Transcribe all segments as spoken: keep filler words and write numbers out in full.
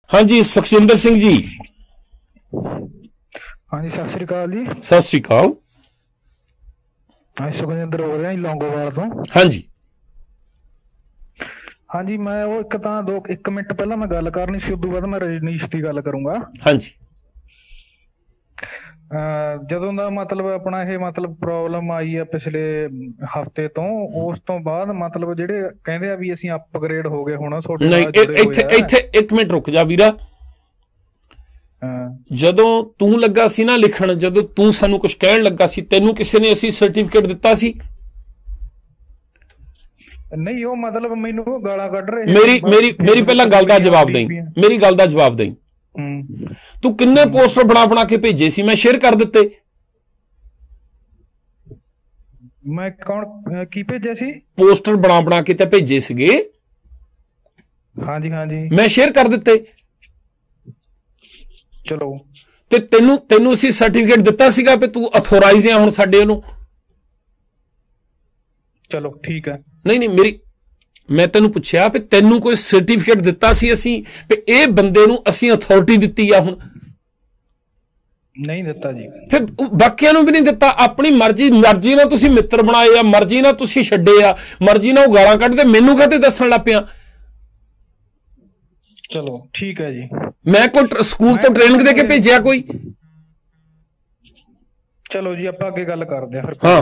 हाँ जी सुखजिंदर सिंह जी। हाँ जी सत श्री अकाल जी। सत श्री अकाल। हाँ सुखजिंदर हो रहा जी लौंगोवाल तो। हाँ जी हाँ जी मैं वो एक ਤਾਂ दो एक मिनट पहला मैं गल करनी सी उदों बाद मैं रजनीश की गल करूंगा। हाँ जी ਜਦੋਂ ਦਾ ਮਤਲਬ ਆਪਣਾ ਇਹ ਮਤਲਬ ਪ੍ਰੋਬਲਮ ਆਈ ਆ ਪਿਛਲੇ ਹਫਤੇ ਤੋਂ ਉਸ ਤੋਂ ਬਾਅਦ ਮਤਲਬ ਜਿਹੜੇ ਕਹਿੰਦੇ ਆ ਵੀ ਅਸੀਂ ਅਪਗ੍ਰੇਡ ਹੋ ਗਏ ਹੁਣ ਤੁਹਾਡੇ ਨਾਲ ਜੁੜੇ ਹੋਏ ਆ। ਇੱਥੇ ਇੱਕ ਮਿੰਟ ਰੁਕ ਜਾ ਵੀਰਾ। ਜਦੋਂ ਤੂੰ ਲੱਗਾ ਸੀ ਨਾ ਲਿਖਣ, ਜਦੋਂ ਤੂੰ ਸਾਨੂੰ ਕੁਝ ਕਹਿਣ ਲੱਗਾ ਸੀ, ਤੈਨੂੰ ਕਿਸੇ ਨੇ ਅਸੀਂ ਸਰਟੀਫਿਕੇਟ ਦਿੱਤਾ ਸੀ? ਨਹੀਂ ਉਹ ਮਤਲਬ ਮੈਨੂੰ ਉਹ ਗਾਲਾਂ ਕੱਢ ਰਹੇ। ਮੇਰੀ ਮੇਰੀ ਮੇਰੀ ਪਹਿਲਾਂ ਗੱਲ ਦਾ ਜਵਾਬ ਦੇਈ, ਮੇਰੀ ਗੱਲ ਦਾ ਜਵਾਬ ਦੇਈ। ਤੂੰ ਕਿੰਨੇ ਪੋਸਟਰ ਬਣਾ ਬਣਾ ਕੇ ਭੇਜੇ ਸੀ? ਮੈਂ ਸ਼ੇਅਰ ਕਰ ਦਿੱਤੇ। ਮੈਂ ਕੌਣ ਕੀ ਭੇਜਿਆ ਸੀ? ਪੋਸਟਰ ਬਣਾ ਬਣਾ ਕੇ ਤੇ ਭੇਜੇ ਸੀਗੇ। ਹਾਂਜੀ ਹਾਂਜੀ ਮੈਂ ਸ਼ੇਅਰ ਕਰ ਦਿੱਤੇ। ਚਲੋ ਤੇ ਤੈਨੂੰ ਤੈਨੂੰ ਅਸੀਂ ਸਰਟੀਫਿਕੇਟ ਦਿੱਤਾ ਸੀਗਾ ਵੀ ਤੂੰ ਅਥੋਰਾਈਜ਼ ਆ ਹੁਣ ਸਾਡੇ ਵੱਲੋਂ? ਚਲੋ ਠੀਕ ਹੈ। ਨਹੀਂ ਨਹੀਂ ਮੇਰੀ ਮੈਂ ਤੈਨੂੰ ਪੁੱਛਿਆ ਵੀ ਤੈਨੂੰ ਕੋਈ ਸਰਟੀਫਿਕੇਟ ਦਿੱਤਾ ਸੀ ਅਸੀਂ ਵੀ ਇਹ ਬੰਦੇ ਨੂੰ ਅਸੀਂ ਅਥਾਰਟੀ ਦਿੱਤੀ ਆ? ਹੁਣ ਨਹੀਂ ਦਿੱਤਾ ਜੀ। ਫਿਰ ਬਾਕੀਆਂ ਨੂੰ ਵੀ ਨਹੀਂ ਦਿੱਤਾ? ਆਪਣੀ ਮਰਜ਼ੀ ਮਰਜ਼ੀ ਨਾਲ ਤੁਸੀਂ ਮਿੱਤਰ ਬਣਾਏ ਆ, ਮਰਜ਼ੀ ਨਾਲ ਤੁਸੀਂ ਛੱਡੇ ਆ, ਮਰਜ਼ੀ ਨਾਲ ਉਹ ਗਾਲਾਂ ਕੱਢਦੇ, ਮੈਨੂੰ ਕਾਹਤੇ ਦੱਸਣ ਲੱਗ ਪਿਆ? ਚਲੋ ਠੀਕ ਹੈ ਜੀ। ਮੈਂ ਕੋਈ ਸਕੂਲ ਤੋਂ ਟ੍ਰੇਨਿੰਗ ਦੇ ਕੇ ਭੇਜਿਆ ਕੋਈ? ਚਲੋ ਜੀ ਆਪਾਂ ਅੱਗੇ ਗੱਲ ਕਰਦੇ ਆ ਫਿਰ। ਹਾਂ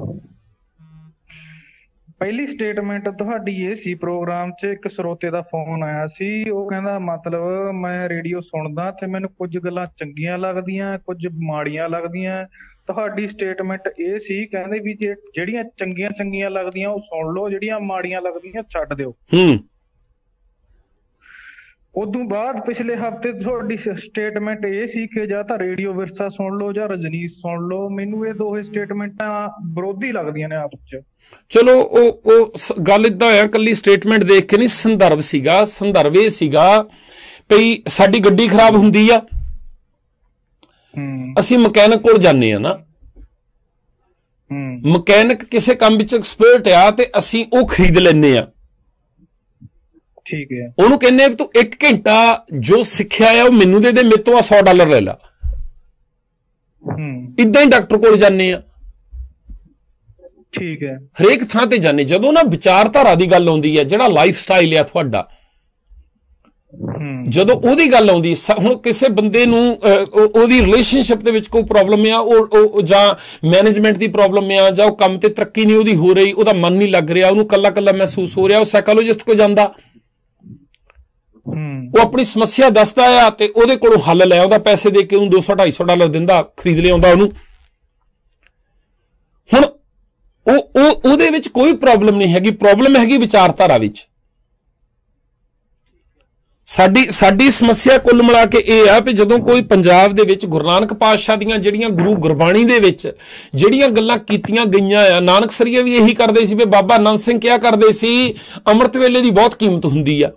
ਪਹਿਲੀ ਸਟੇਟਮੈਂਟ ਤੁਹਾਡੀ ਇਹ ਸੀ ਪ੍ਰੋਗਰਾਮ 'ਚ ਇੱਕ ਸਰੋਤੇ ਦਾ ਫੋਨ ਆਇਆ ਸੀ, ਉਹ ਕਹਿੰਦਾ ਮਤਲਬ ਮੈਂ ਰੇਡੀਓ ਸੁਣਦਾ ਤੇ ਮੈਨੂੰ ਕੁਝ ਗੱਲਾਂ ਚੰਗੀਆਂ ਲੱਗਦੀਆਂ ਕੁਝ ਮਾੜੀਆਂ ਲੱਗਦੀਆਂ। ਤੁਹਾਡੀ ਸਟੇਟਮੈਂਟ ਇਹ ਸੀ ਕਹਿੰਦੇ ਵੀ ਜੇ ਜਿਹੜੀਆਂ ਚੰਗੀਆਂ ਚੰਗੀਆਂ ਲੱਗਦੀਆਂ ਉਹ ਸੁਣ ਲਓ, ਜਿਹੜੀਆਂ ਮਾੜੀਆਂ ਲੱਗਦੀਆਂ ਛੱਡ ਦਿਓ। ਹੂੰ ਉਦੋਂ ਬਾਅਦ ਪਿਛਲੇ ਹਫਤੇ ਤੁਹਾਡੀ ਸਟੇਟਮੈਂਟ ਇਹ ਸੀ ਕਿ ਜਾਂ ਤਾਂ ਰੇਡੀਓ ਵਿਰਸਾ ਸੁਣ ਲਓ ਜਾਂ ਰਜਨੀਸ਼ ਸੁਣ ਲਓ। ਮੈਨੂੰ ਇਹ ਦੋਹੇ ਸਟੇਟਮੈਂਟਾਂ ਵਿਰੋਧੀ ਲੱਗਦੀਆਂ ਨੇ ਆਪਸ 'ਚ। ਚਲੋ ਉਹ ਉਹ ਗੱਲ ਇਦਾਂ ਆ, ਕੱਲੀ ਸਟੇਟਮੈਂਟ ਦੇਖ ਕੇ ਨਹੀਂ, ਸੰਦਰਭ ਸੀਗਾ। ਸੰਦਰਭ ਇਹ ਸੀਗਾ ਭਈ ਸਾਡੀ ਗੱਡੀ ਖਰਾਬ ਹੁੰਦੀ ਆ, ਅਸੀਂ ਮਕੈਨਿਕ ਕੋਲ ਜਾਂਦੇ ਆ ਨਾ, ਮਕੈਨਿਕ ਕਿਸੇ ਕੰਮ ਵਿੱਚ ਐਕਸਪਰਟ ਆ ਤੇ ਅਸੀਂ ਉਹ ਖਰੀਦ ਲੈਂਦੇ ਆ। ਠੀਕ ਹੈ। ਉਹਨੂੰ ਕਹਿੰਦੇ ਤੂੰ ਇੱਕ ਘੰਟਾ ਜੋ ਸਿੱਖਿਆ ਆ ਉਹ ਮੈਨੂੰ ਦੇ ਦੇ, ਮੇਰੇ ਤੋਂ ਆ ਸੌ ਡਾਲਰ ਲੈ ਲਾ। ਇਦਾਂ ਹੀ ਡਾਕਟਰ ਕੋਲ ਜਾਂਦੇ ਆ। ਠੀਕ ਹੈ। ਹਰੇਕ ਥਾਂ ਤੇ ਜਾਂਦੇ। ਜਦੋਂ ਨਾ ਵਿਚਾਰਧਾਰਾ ਦੀ ਗੱਲ ਆਉਂਦੀ ਹੈ, ਜਿਹੜਾ ਲਾਈਫ ਸਟਾਈਲ ਆ ਤੁਹਾਡਾ, ਜਦੋਂ ਉਹਦੀ ਗੱਲ ਆਉਂਦੀ, ਹੁਣ ਕਿਸੇ ਬੰਦੇ ਨੂੰ ਉਹਦੀ ਰਿਲੇਸ਼ਨਸ਼ਿਪ ਦੇ ਵਿੱਚ ਕੋਈ ਪ੍ਰੋਬਲਮ ਆ, ਉਹ ਜਾਂ ਮੈਨੇਜਮੈਂਟ ਦੀ ਪ੍ਰੋਬਲਮ ਆ, ਜਾਂ ਉਹ ਕੰਮ ਤੇ ਤਰੱਕੀ ਨਹੀਂ ਉਹਦੀ ਹੋ ਰਹੀ, ਉਹਦਾ ਮਨ ਨਹੀਂ ਲੱਗ ਰਿਹਾ, ਉਹਨੂੰ ਕੱਲਾ ਕੱਲਾ ਮਹਿਸੂਸ ਹੋ ਰਿਹਾ, ਉਹ ਸਾਈਕੋਲੋਜਿਸਟ ਕੋਲ ਜਾਂਦਾ, ਉਹ ਆਪਣੀ ਸਮੱਸਿਆ ਦੱਸਦਾ ਆ ਤੇ ਉਹਦੇ ਕੋਲੋਂ ਹੱਲ ਲੈ ਆਉਂਦਾ, ਪੈਸੇ ਦੇ ਕੇ ਉਹਨੂੰ ਦੋ ਸੌ ਢਾਈ ਸੌ ਡਾਲਰ ਦਿੰਦਾ, ਖਰੀਦ ਲਿਆਉਂਦਾ ਉਹਨੂੰ। ਹੁਣ ਉਹ ਉਹ ਉਹਦੇ ਵਿੱਚ ਕੋਈ ਪ੍ਰੋਬਲਮ ਨਹੀਂ ਹੈਗੀ, ਪ੍ਰੋਬਲਮ ਹੈਗੀ ਵਿਚਾਰਧਾਰਾ ਵਿੱਚ। ਸਾਡੀ ਸਾਡੀ ਸਮੱਸਿਆ ਕੁੱਲ ਮਿਲਾ ਕੇ ਇਹ ਆ ਵੀ ਜਦੋਂ ਕੋਈ ਪੰਜਾਬ ਦੇ ਵਿੱਚ ਗੁਰੂ ਨਾਨਕ ਪਾਤਸ਼ਾਹ ਦੀਆਂ ਜਿਹੜੀਆਂ ਗੁਰੂ ਗੁਰਬਾਣੀ ਦੇ ਵਿੱਚ ਜਿਹੜੀਆਂ ਗੱਲਾਂ ਕੀਤੀਆਂ ਗਈਆਂ ਆ, ਨਾਨਕਸਰੀਏ ਵੀ ਇਹੀ ਕਰਦੇ ਸੀ ਵੀ ਬਾਬਾ ਆਨੰਦ ਸਿੰਘ ਕਿਹਾ ਕਰਦੇ ਸੀ ਅੰਮ੍ਰਿਤ ਵੇਲੇ ਦੀ ਬਹੁਤ ਕੀਮਤ ਹੁੰਦੀ ਆ।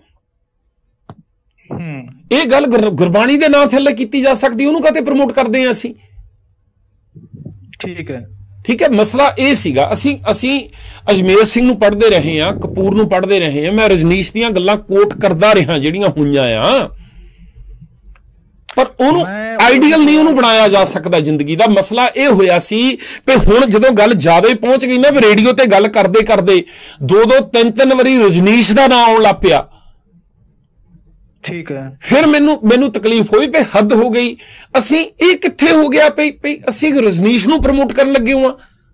ਇਹ ਗੱਲ ਗੁਰਬਾਣੀ ਦੇ ਨਾਂ ਥੱਲੇ ਕੀਤੀ ਜਾ ਸਕਦੀ, ਉਹਨੂੰ ਕਾਹਤੇ ਪ੍ਰਮੋਟ ਕਰਦੇ ਆ ਅਸੀਂ? ਠੀਕ ਹੈ ਠੀਕ ਹੈ। ਮਸਲਾ ਇਹ ਸੀਗਾ, ਅਸੀਂ ਅਸੀਂ ਅਜਮੇਰ ਸਿੰਘ ਨੂੰ ਪੜ੍ਹਦੇ ਰਹੇ ਹਾਂ, ਕਪੂਰ ਨੂੰ ਪੜ੍ਹਦੇ ਰਹੇ ਹਾਂ, ਮੈਂ ਰਜਨੀਸ਼ ਦੀਆਂ ਗੱਲਾਂ ਕੋਟ ਕਰਦਾ ਰਿਹਾ ਜਿਹੜੀਆਂ ਹੋਈਆਂ ਆ, ਪਰ ਉਹਨੂੰ ਆਈਡੀਅਲ ਨਹੀਂ ਉਹਨੂੰ ਬਣਾਇਆ ਜਾ ਸਕਦਾ ਜ਼ਿੰਦਗੀ ਦਾ। ਮਸਲਾ ਇਹ ਹੋਇਆ ਸੀ ਵੀ ਹੁਣ ਜਦੋਂ ਗੱਲ ਜ਼ਿਆਦਾ ਹੀ ਪਹੁੰਚ ਗਈ ਨਾ, ਵੀ ਰੇਡੀਓ ਤੇ ਗੱਲ ਕਰਦੇ ਕਰਦੇ ਦੋ ਦੋ ਤਿੰਨ ਤਿੰਨ ਵਾਰੀ ਰਜਨੀਸ਼ ਦਾ ਨਾਂ ਆਉਣ ਲੱਗ ਪਿਆ। ਠੀਕ ਹੈ। ਫਿਰ ਮੈਨੂੰ ਮੈਨੂੰ ਤਕਲੀਫ ਹੋਈ ਵੀ ਹੱਦ ਹੋ ਗਈ। ਅਸੀਂ ਇਹ ਕਿੱਥੇ ਹੋ ਗਿਆ ਪਈ ਪਈ ਅਸੀਂ ਰਜਨੀਸ਼ ਨੂੰ ਪ੍ਰਮੋਟ ਕਰਨ ਲੱਗੇ ਹਾਂ।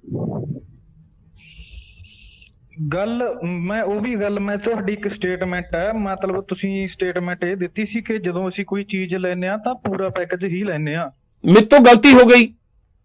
ਗੱਲ ਮੈਂ ਉਹ ਵੀ ਗੱਲ ਮੈਂ ਤੁਹਾਡੀ ਇੱਕ ਸਟੇਟਮੈਂਟ ਹੈ, ਮਤਲਬ ਤੁਸੀਂ ਸਟੇਟਮੈਂਟ ਇਹ ਦਿੱਤੀ ਸੀ ਕਿ ਜਦੋਂ ਅਸੀਂ ਕੋਈ ਚੀਜ਼ ਲੈਂਦੇ ਆ ਤਾਂ ਪੂਰਾ ਪੈਕੇਜ ਹੀ ਲੈਂਦੇ ਆ। ਮੇਰੇ ਤੋਂ ਗਲਤੀ ਹੋ ਗਈ।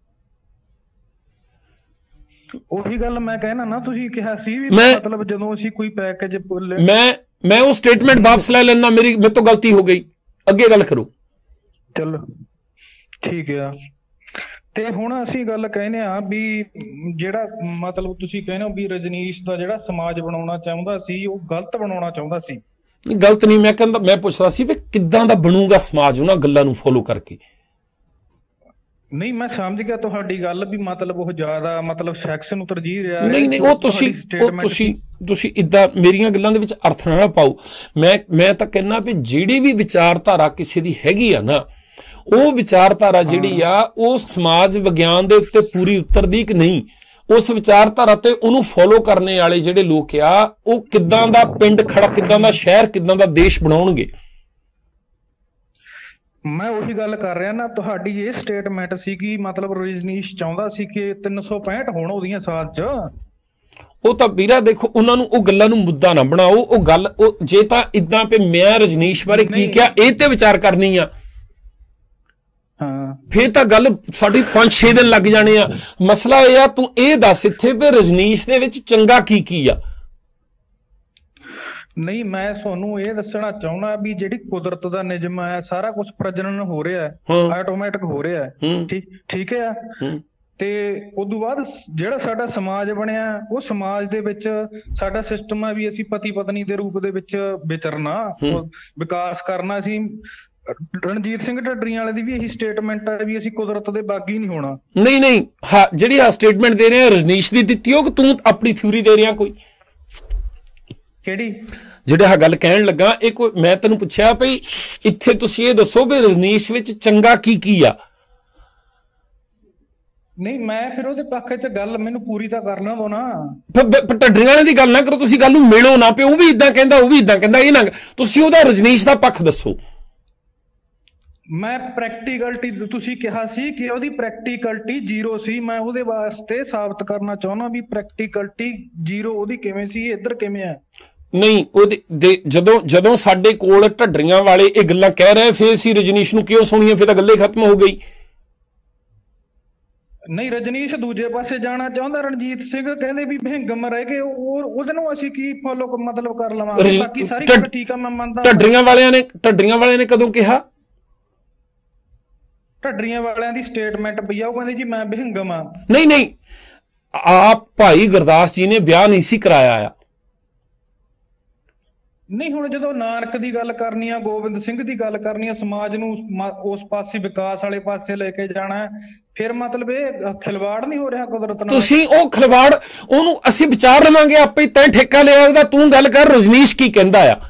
ਉਹੀ ਗੱਲ ਮੈਂ ਕਹਿਣਾ ਨਾ, ਤੁਸੀਂ ਕਿਹਾ ਸੀ ਵੀ ਮਤਲਬ ਜਦੋਂ ਅਸੀਂ ਕੋਈ ਪੈਕੇਜ ਮੈਂ ਮੈਂ ਉਹ ਸਟੇਟਮੈਂਟ ਵਾਪਸ ਲੈ ਲੈਣਾ, ਮੇਰੀ ਮੇਰੇ ਤੋਂ ਗਲਤੀ ਹੋ ਗਈ, ਅੱਗੇ ਗੱਲ ਕਰੋ। ਚਲੋ ਠੀਕ ਆ। ਤੇ ਹੁਣ ਅਸੀਂ ਗੱਲ ਕਹਿੰਦੇ ਆ ਵੀ ਜਿਹੜਾ ਮਤਲਬ ਤੁਸੀਂ ਕਹਿੰਦੇ ਹੋ ਵੀ ਰਜਨੀਸ਼ ਦਾ ਜਿਹੜਾ ਸਮਾਜ ਬਣਾਉਣਾ ਚਾਹੁੰਦਾ ਸੀ ਉਹ ਗਲਤ ਬਣਾਉਣਾ ਚਾਹੁੰਦਾ ਸੀ। ਗਲਤ ਨਹੀਂ, ਮੈਂ ਕਹਿੰਦਾ, ਮੈਂ ਪੁੱਛਦਾ ਸੀ ਵੀ ਕਿੱਦਾਂ ਦਾ ਬਣੂਗਾ ਸਮਾਜ ਉਹਨਾਂ ਗੱਲਾਂ ਨੂੰ ਫੋਲੋ ਕਰਕੇ। ਨਹੀਂ ਮੈਂ ਸਮਝ ਗਿਆ ਤੁਹਾਡੀ ਗੱਲ ਵੀ ਮਤਲਬ ਉਹ ਜ਼ਿਆਦਾ ਮਤਲਬ ਸੈਕਸ ਨੂੰ ਤਰਜੀਹ ਰਿਹਾ ਹੈ। ਨਹੀਂ ਨਹੀਂ ਉਹ ਤੁਸੀਂ ਉਹ ਤੁਸੀਂ ਤੁਸੀਂ ਇਦਾਂ ਮੇਰੀਆਂ ਗੱਲਾਂ ਦੇ ਵਿੱਚ ਅਰਥ ਨਾ ਪਾਓ। ਮੈਂ ਮੈਂ ਤਾਂ ਕਹਿੰਦਾ ਵੀ ਜਿਹੜੀ ਵੀ ਵਿਚਾਰਧਾਰਾ ਕਿਸੇ ਦੀ ਹੈਗੀ ਆ ਨਾ, ਉਹ ਵਿਚਾਰਧਾਰਾ ਜਿਹੜੀ ਆ ਉਹ ਸਮਾਜ ਵਿਗਿਆਨ ਦੇ ਉੱਤੇ ਪੂਰੀ ਉਤਰਦੀ ਕਿ ਨਹੀਂ, ਉਸ ਵਿਚਾਰਧਾਰਾ ਤੇ ਉਹਨੂੰ ਫੋਲੋ ਕਰਨੇ ਵਾਲੇ ਜਿਹੜੇ ਲੋਕ ਆ ਉਹ ਕਿੱਦਾਂ ਦਾ ਪਿੰਡ ਖੜਾ, ਕਿੱਦਾਂ ਦਾ ਸ਼ਹਿਰ, ਕਿੱਦਾਂ ਦਾ ਦੇਸ਼ ਬਣਾਉਣਗੇ। ਮੈਂ ਉਹੀ ਗੱਲ ਕਰ ਰਿਹਾ ਨਾ, ਤੁਹਾਡੀ ਇਹ ਸਟੇਟਮੈਂਟ ਸੀ ਕਿ ਮਤਲਬ ਰਜਨੀਸ਼ ਚਾਹੁੰਦਾ ਸੀ ਕਿ ਤਿੰਨ ਸੌ ਪੈਂਹਠ ਹੋਣ ਉਹਦੀਆਂ ਸਾਲ 'ਚ। ਉਹ ਤਾਂ ਵੀਰਾ ਦੇਖੋ ਉਹਨਾਂ ਨੂੰ ਉਹ ਗੱਲਾਂ ਨੂੰ ਮੁੱਦਾ ਨਾ ਬਣਾਓ। ਉਹ ਗੱਲ ਉਹ ਜੇ ਤਾਂ ਇਦਾਂ ਵੀ ਮੈਂ ਰਜਨੀਸ਼ ਬਾਰੇ ਕੀ ਕਿਹਾ ਇਹ ਤੇ ਵਿਚਾਰ ਕਰਨੀ ਆ, ਹਾਂ ਫੇਰ ਤਾਂ ਗੱਲ ਸਾਡੀ ਪੰਜ ਛੇ ਦਿਨ ਲੱਗ ਜਾਣੇ ਆ। ਮਸਲਾ ਇਹ ਆ ਤੂੰ ਇਹ ਦੱਸ ਇੱਥੇ ਵੀ ਰਜਨੀਸ਼ ਦੇ ਵਿੱਚ ਚੰਗਾ ਕੀ ਕੀ ਆ। ਨਹੀਂ ਮੈਂ ਤੁਹਾਨੂੰ ਇਹ ਦੱਸਣਾ ਚਾਹੁੰਦਾ ਵੀ ਜਿਹੜੀ ਕੁਦਰਤ ਦਾ ਨਿਯਮ ਹੈ, ਸਾਰਾ ਕੁਝ ਪ੍ਰਜਨਨ ਹੋ ਰਿਹਾ ਹੈ, ਆਟੋਮੈਟਿਕ ਹੋ ਰਿਹਾ ਹੈ, ਠੀਕ ਠੀਕ ਹੈ। ਤੇ ਉਦੋਂ ਬਾਅਦ ਜਿਹੜਾ ਸਾਡਾ ਸਮਾਜ ਬਣਿਆ, ਉਹ ਸਮਾਜ ਦੇ ਵਿੱਚ ਸਾਡਾ ਸਿਸਟਮ ਹੈ ਵੀ ਅਸੀਂ ਪਤੀ ਪਤਨੀ ਦੇ ਰੂਪ ਦੇ ਵਿੱਚ ਵਿਚਰਨਾ, ਵਿਕਾਸ ਕਰਨਾ। ਅਸੀਂ ਰਣਜੀਤ ਸਿੰਘ ਢੱਡਰੀਆਂ ਵਾਲੇ ਦੀ ਵੀ ਇਹੀ ਸਟੇਟਮੈਂਟ ਹੈ ਵੀ ਅਸੀਂ ਕੁਦਰਤ ਦੇ ਬਾਗੀ ਨਹੀਂ ਹੋਣਾ। ਨਹੀਂ ਨਹੀਂ ਹਾਂ ਜਿਹੜੀ ਆ ਸਟੇਟਮੈਂਟ ਦੇ ਰਹੇ ਆ ਰਜਨੀਸ਼ ਦੀ ਦਿੱਤੀ ਉਹ ਕਿ ਤੂੰ ਆਪਣੀ ਥਿਊਰੀ ਦੇ ਰਿਹਾ ਕੋਈ ਕਿਹੜੀ ਜਿਹੜਾ ਗੱਲ ਕਹਿਣ ਲੱਗਾ ਇਹ ਕੋਈ ਮੈਂ ਤੈਨੂੰ ਪੁੱਛਿਆ ਭਈ ਇੱਥੇ ਤੁਸੀਂ ਇਹ ਦੱਸੋ ਵੀ ਰਜਨੀਸ਼ ਵਿੱਚ ਚੰਗਾ ਕੀ ਕੀ ਆ। ਨਹੀਂ ਮੈਂ ਫਿਰ ਉਹਦੇ ਪੱਖ 'ਚ ਗੱਲ ਮੈਨੂੰ ਪੂਰੀ ਤਾਂ ਕਰਨਾ ਦੋ ਨਾ। ਢੱਡਰੀਆਂ ਵਾਲੇ ਦੀ ਗੱਲ ਨਾ ਕਰੋ, ਤੁਸੀਂ ਗੱਲ ਨੂੰ ਮਿਲੋ ਨਾ ਪਿਓ, ਉਹ ਵੀ ਇਦਾਂ ਕਹਿੰਦਾ ਉਹ ਵੀ ਇਦਾਂ ਕਹਿੰਦਾ, ਇਹ ਨਾ ਤੁਸੀਂ ਉਹਦਾ ਰਜਨੀਸ਼ ਦਾ ਪੱਖ ਦੱਸੋ। ਮੈਂ ਪ੍ਰੈਕਟੀਕਲਟੀ ਤੁਸੀਂ ਕਿਹਾ ਸੀ ਕਿ ਉਹਦੀ ਪ੍ਰੈਕਟੀਕਲਟੀ ਜ਼ੀਰੋ ਸੀ, ਮੈਂ ਉਹਦੇ ਵਾਸਤੇ ਸਾਬਤ ਕਰਨਾ ਚਾਹੁੰਦਾ ਵੀ ਪ੍ਰੈਕਟੀਕਲਟੀ ਜ਼ੀਰੋ ਉਹਦੀ ਕਿਵੇਂ ਸੀ, ਇੱਧਰ ਕਿਵੇਂ ਆ। ਨਹੀਂ ਉਹਦੇ ਜਦੋਂ ਜਦੋਂ ਸਾਡੇ ਕੋਲ ਢੱਡਰੀਆਂ ਵਾਲੇ ਇਹ ਗੱਲਾਂ ਕਹਿ ਰਹੇ ਫੇਰ ਅਸੀਂ ਰਜਨੀਸ਼ ਨੂੰ ਕਿਉਂ ਸੁਣੀਏ, ਫਿਰ ਤਾਂ ਗੱਲੇ ਖਤਮ ਹੋ ਗਈ। ਨਹੀਂ ਰਜਨੀਸ਼ ਦੂਜੇ ਪਾਸੇ ਜਾਣਾ ਚਾਹੁੰਦਾ, ਰਣਜੀਤ ਸਿੰਘ ਕਹਿੰਦੇ ਵੀ ਭਿੰਗਮ ਰਹਿ ਗਏ, ਉਹ ਉਹਦੇ ਨੂੰ ਅਸੀਂ ਕੀ ਫੋਲੋ ਮਤਲਬ ਕਰ ਲਵਾਂਗੇ। ਬਾਕੀ ਸਾਰੀ ਗੱਲ ਠੀਕ ਆ, ਮੈਂ ਮੰਨਦਾ। ਢੱਡਰੀਆਂ ਵਾਲਿਆਂ ਨੇ ਢੱਡਰੀਆਂ ਵਾਲਿਆਂ ਨੇ ਕਦੋਂ ਕਿਹਾ? ਢੱਡਰੀਆਂ ਵਾਲਿਆਂ ਦੀ ਸਟੇਟਮੈਂਟ ਪਈ ਆ, ਉਹ ਕਹਿੰਦੇ ਜੀ ਮੈਂ ਭਿੰਗਮ ਆ। ਨਹੀਂ ਨਹੀਂ ਆਪ ਭਾਈ ਗੁਰਦਾਸ ਜੀ ਨੇ ਵਿਆਹ ਨਹੀਂ ਸੀ ਕਰਾਇਆ ਆ। ਨਹੀਂ ਹੁਣ ਜਦੋਂ ਨਾਨਕ ਦੀ ਗੱਲ ਕਰਨੀ ਆ, ਗੋਬਿੰਦ ਸਿੰਘ ਦੀ ਗੱਲ ਕਰਨੀ ਆ, ਸਮਾਜ ਨੂੰ ਉਸ ਪਾਸੇ ਵਿਕਾਸ ਵਾਲੇ ਪਾਸੇ ਲੈ ਕੇ ਜਾਣਾ, ਫਿਰ ਮਤਲਬ ਇਹ ਖਿਲਵਾੜ ਨਹੀਂ ਹੋ ਰਿਹਾ ਕੁਦਰਤ ਨਾਲ। ਤੁਸੀਂ ਉਹ ਖਿਲਵਾੜ ਉਹਨੂੰ ਅਸੀਂ ਵਿਚਾਰ ਲਵਾਂਗੇ ਆਪੇ, ਤੈਂ ਠੇਕਾ ਲਿਆ ਉਹਦਾ, ਤੂੰ ਗੱਲ ਕਰ ਰਜਨੀਸ਼ ਕੀ ਕਹਿੰਦਾ ਆ।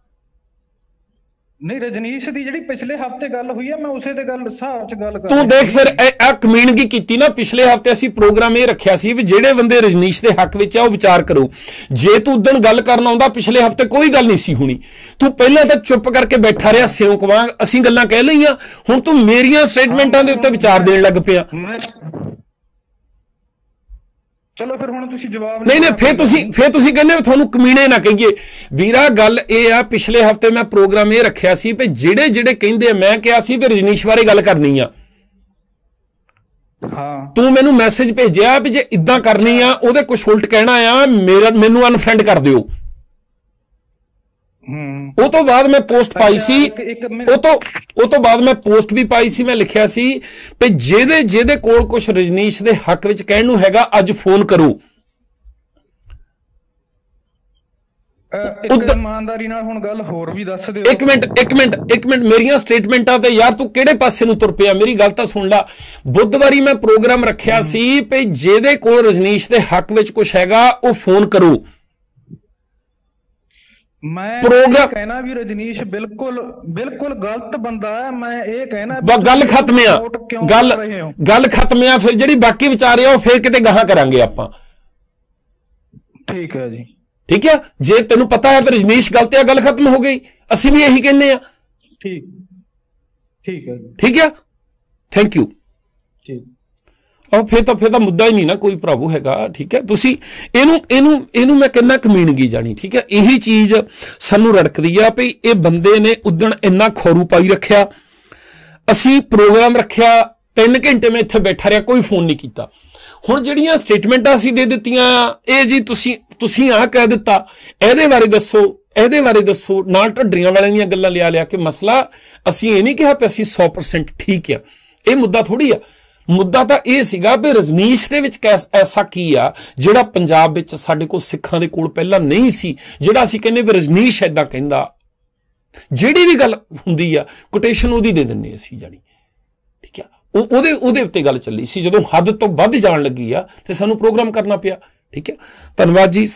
ਨਹੀਂ ਰਜਨੀਸ਼ ਦੀ ਜਿਹੜੀ ਪਿਛਲੇ ਹਫ਼ਤੇ ਗੱਲ ਹੋਈ ਆ, ਮੈਂ ਉਸੇ ਦੇ ਗੱਲ ਹਿਸਾਬ 'ਚ ਗੱਲ ਕਰ। ਤੂੰ ਦੇਖ ਫਿਰ ਇਹ ਕਮਿਊਨਿਟੀ ਕੀਤੀ ਨਾ, ਪਿਛਲੇ ਹਫ਼ਤੇ ਅਸੀਂ ਪ੍ਰੋਗਰਾਮ ਇਹ ਰੱਖਿਆ ਸੀ ਵੀ ਜਿਹੜੇ ਬੰਦੇ ਰਜਨੀਸ਼ ਦੇ ਹੱਕ ਵਿੱਚ ਆ ਉਹ ਵਿਚਾਰ ਕਰੋ। ਜੇ ਤੂੰ ਉਦਣ ਗੱਲ ਕਰਨ ਆਉਂਦਾ ਪਿਛਲੇ ਹਫ਼ਤੇ ਕੋਈ ਗੱਲ ਨਹੀਂ ਸੀ ਹੋਣੀ, ਤੂੰ ਪਹਿਲਾਂ ਤਾਂ ਚੁੱਪ ਕਰਕੇ ਬੈਠਾ ਰਿਹਾ ਸਿਉਂਕ ਵਾਂਗ, ਅਸੀਂ ਗੱਲਾਂ ਕਹਿ ਲਈਆਂ, ਹੁਣ ਤੂੰ ਮੇਰੀਆਂ ਸਟੇਟਮੈਂਟਾਂ ਦੇ ਉੱਤੇ ਵਿਚਾਰ ਦੇਣ ਲੱਗ ਪਿਆ। ਚਲੋ ਫਿਰ ਹੁਣ ਤੁਸੀਂ ਜਵਾਬ ਨਹੀਂ ਨਹੀਂ ਫਿਰ ਤੁਸੀਂ ਫਿਰ ਤੁਸੀਂ ਕਹਿੰਦੇ ਹੋ ਤੁਹਾਨੂੰ ਕਮੀਨੇ ਨਾ ਕਹੀਏ। ਵੀਰਾ ਗੱਲ ਇਹ ਆ ਪਿਛਲੇ ਹਫ਼ਤੇ ਮੈਂ ਪ੍ਰੋਗਰਾਮ ਇਹ ਰੱਖਿਆ ਸੀ ਵੀ ਜਿਹੜੇ ਜਿਹੜੇ ਕਹਿੰਦੇ ਆ, ਮੈਂ ਕਿਹਾ ਸੀ ਵੀ ਰਜਨੀਸ਼ ਬਾਰੇ ਗੱਲ ਕਰਨੀ ਆ। ਹਾਂ ਤੂੰ ਮੈਨੂੰ ਮੈਸੇਜ ਭੇਜਿਆ ਵੀ ਜੇ ਇਦਾਂ ਕਰਨੀ ਆ ਉਹਦੇ ਕੁਝ ਉਲਟ ਕਹਿਣਾ ਆ, ਮੇਰਾ ਮੈਨੂੰ ਅਨਫ੍ਰੈਂਡ ਕਰ ਦਿਓ। ਉਹ ਤੋਂ ਬਾਅਦ ਮੈਂ ਪੋਸਟ ਪਾਈ ਸੀ, ਉਹ ਤੋਂ ਉਹ ਤੋਂ ਬਾਅਦ ਮੈਂ ਪੋਸਟ ਵੀ ਪਾਈ ਸੀ, ਮੈਂ ਲਿਖਿਆ ਸੀ ਵੀ ਜਿਹਦੇ ਜਿਹਦੇ ਕੋਲ ਕੁਝ ਰਜਨੀਸ਼ ਦੇ ਹੱਕ ਵਿੱਚ ਕਹਿਣ ਨੂੰ ਹੈਗਾ ਅੱਜ ਫੋਨ ਕਰੋ। ਇਮਾਨਦਾਰੀ ਨਾਲ ਹੁਣ ਗੱਲ ਹੋਰ ਵੀ ਦੱਸ ਦਿਓ। ਇੱਕ ਮਿੰਟ ਇੱਕ ਮਿੰਟ ਇੱਕ ਮਿੰਟ ਮੇਰੀਆਂ ਸਟੇਟਮੈਂਟਾਂ ਤੇ ਯਾਰ ਤੂੰ ਕਿਹੜੇ ਪਾਸੇ ਨੂੰ ਤੁਰ ਪਿਆ, ਮੇਰੀ ਗੱਲ ਤਾਂ ਸੁਣ ਲਾ। ਬੁੱਧਵਾਰੀ ਮੈਂ ਪ੍ਰੋਗਰਾਮ ਰੱਖਿਆ ਸੀ ਵੀ ਜਿਹਦੇ ਕੋਲ ਰਜਨੀਸ਼ ਦੇ ਹੱਕ ਵਿੱਚ ਕੁਝ ਹੈਗਾ ਉਹ ਫੋਨ ਕਰੋ। ਮੈਂ ਪ੍ਰੋਗਰਾਮ ਕਹਿਣਾ ਵੀ ਰਜਨੀਸ਼ ਬਿਲਕੁਲ ਬਿਲਕੁਲ ਗਲਤ ਬੰਦਾ ਹੈ। ਮੈਂ ਇਹ ਕਹਿਣਾ ਗੱਲ ਖਤਮ ਆ, ਗੱਲ ਗੱਲ ਖਤਮ ਆ। ਫਿਰ ਜਿਹੜੀ ਬਾਕੀ ਵਿਚਾਰੇ ਆ ਉਹ ਫਿਰ ਕਿਤੇ ਗਾਹਾਂ ਕਰਾਂਗੇ ਆਪਾਂ। ਠੀਕ ਹੈ ਜੀ, ਠੀਕ ਹੈ। ਜੇ ਤੈਨੂੰ ਪਤਾ ਹੈ ਕਿ ਰਜਨੀਸ਼ ਗਲਤ ਆ, ਗੱਲ ਖਤਮ ਹੋ ਗਈ। ਅਸੀਂ ਵੀ ਇਹੀ ਕਹਿੰਦੇ ਆ। ਠੀਕ ਠੀਕ ਹੈ ਠੀਕ ਹੈ, ਥੈਂਕ ਯੂ। ਠੀਕ ਉਹ ਫਿਰ ਤਾਂ ਫਿਰ ਤਾਂ ਮੁੱਦਾ ਹੀ ਨਹੀਂ ਨਾ ਕੋਈ ਭਰਾਵੋ ਹੈਗਾ। ਠੀਕ ਹੈ, ਤੁਸੀਂ ਇਹਨੂੰ ਇਹਨੂੰ ਇਹਨੂੰ ਮੈਂ ਕਿੰਨਾ ਕਮੀਨਗੀ ਜਾਣੀ। ਠੀਕ ਹੈ, ਇਹੀ ਚੀਜ਼ ਸਾਨੂੰ ਰੜਕਦੀ ਆ ਵੀ ਇਹ ਬੰਦੇ ਨੇ ਉਦਣ ਇੰਨਾ ਖੌਰੂ ਪਾਈ ਰੱਖਿਆ। ਅਸੀਂ ਪ੍ਰੋਗਰਾਮ ਰੱਖਿਆ, ਤਿੰਨ ਘੰਟੇ ਮੈਂ ਇੱਥੇ ਬੈਠਾ ਰਿਹਾ, ਕੋਈ ਫੋਨ ਨਹੀਂ ਕੀਤਾ। ਹੁਣ ਜਿਹੜੀਆਂ ਸਟੇਟਮੈਂਟਾਂ ਅਸੀਂ ਦੇ ਦਿੱਤੀਆਂ ਇਹ ਜੀ ਤੁਸੀਂ ਤੁਸੀਂ ਆਹ ਕਹਿ ਦਿੱਤਾ, ਇਹਦੇ ਬਾਰੇ ਦੱਸੋ, ਇਹਦੇ ਬਾਰੇ ਦੱਸੋ, ਨਾਲ ਢੱਡਰੀਆਂ ਵਾਲਿਆਂ ਦੀਆਂ ਗੱਲਾਂ ਲਿਆ ਲਿਆ ਕੇ ਮਸਲਾ। ਅਸੀਂ ਇਹ ਨਹੀਂ ਕਿਹਾ ਕਿ ਅਸੀਂ ਸੌ ਪਰਸੈਂਟ ਠੀਕ ਆ, ਇਹ ਮੁੱਦਾ ਥੋੜੀ ਆ। ਮੁੱਦਾ ਤਾਂ ਇਹ ਸੀਗਾ ਵੀ ਰਜਨੀਸ਼ ਦੇ ਵਿੱਚ ਐਸਾ ਕੀ ਆ ਜਿਹੜਾ ਪੰਜਾਬ ਵਿੱਚ ਸਾਡੇ ਕੋਲ ਸਿੱਖਾਂ ਦੇ ਕੋਲ ਪਹਿਲਾਂ ਨਹੀਂ ਸੀ, ਜਿਹੜਾ ਅਸੀਂ ਕਹਿੰਦੇ ਵੀ ਰਜਨੀਸ਼ ਏਦਾਂ ਕਹਿੰਦਾ। ਜਿਹੜੀ ਵੀ ਗੱਲ ਹੁੰਦੀ ਆ ਕੋਟੇਸ਼ਨ ਉਹਦੀ ਦੇ ਦਿੰਦੇ ਅਸੀਂ ਜਾਣੀ। ਠੀਕ ਆ, ਉਹ ਉਹਦੇ ਉਹਦੇ ਉੱਤੇ ਗੱਲ ਚੱਲੀ ਸੀ। ਜਦੋਂ ਹੱਦ ਤੋਂ ਵੱਧ ਜਾਣ ਲੱਗੀ ਆ ਤੇ ਸਾਨੂੰ ਪ੍ਰੋਗਰਾਮ ਕਰਨਾ ਪਿਆ। ਠੀਕ ਹੈ, ਧੰਨਵਾਦ ਜੀ।